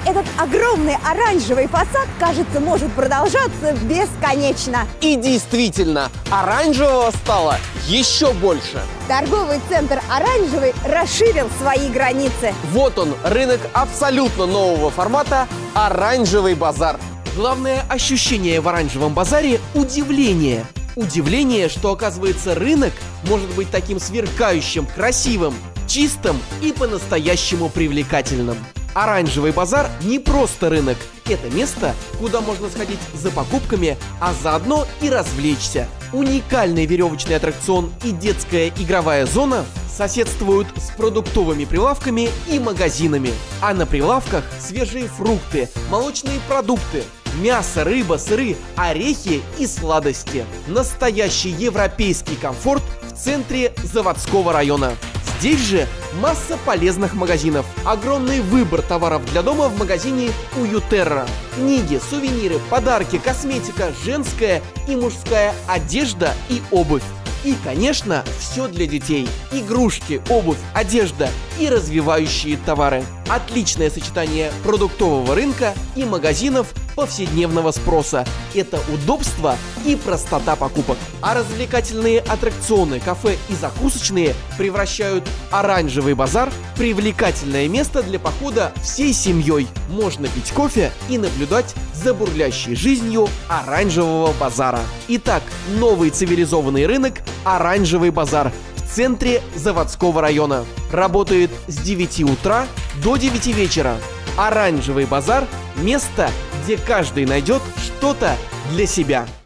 этот огромный оранжевый фасад, кажется, может продолжаться бесконечно. И действительно, оранжевого стало еще больше. Торговый центр «Оранжевый» расширил свои границы. Вот он, рынок абсолютно нового формата «Оранжевый базар». Главное ощущение в оранжевом базаре – удивление. Удивление, что, оказывается, рынок может быть таким сверкающим, красивым, чистым и по-настоящему привлекательным. Оранжевый базар не просто рынок. Это место, куда можно сходить за покупками, а заодно и развлечься. Уникальный веревочный аттракцион и детская игровая зона соседствуют с продуктовыми прилавками и магазинами. А на прилавках свежие фрукты, молочные продукты, мясо, рыба, сыры, орехи и сладости. Настоящий европейский комфорт в центре заводского района. Здесь же масса полезных магазинов. Огромный выбор товаров для дома в магазине Уютерра. Книги, сувениры, подарки, косметика, женская и мужская одежда и обувь. И, конечно, все для детей. Игрушки, обувь, одежда и развивающие товары. Отличное сочетание продуктового рынка и магазинов повседневного спроса. Это удобство и простота покупок. А развлекательные аттракционы, кафе и закусочные превращают оранжевый базар в привлекательное место для похода всей семьей. Можно пить кофе и наблюдать за бурлящей жизнью оранжевого базара. Итак, новый цивилизованный рынок «Оранжевый базар» в центре заводского района. Работает с 9 утра до 9 вечера. Оранжевый базар – место, где каждый найдет что-то для себя.